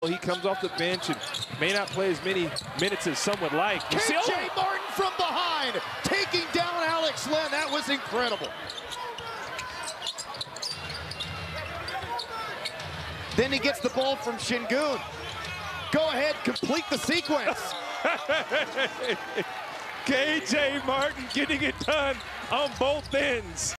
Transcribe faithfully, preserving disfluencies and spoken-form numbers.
He comes off the bench and may not play as many minutes as some would like. K J oh. Martin from behind, taking down Alex Len. That was incredible. Then he gets the ball from Şengün. Go ahead, complete the sequence. K J Martin getting it done on both ends.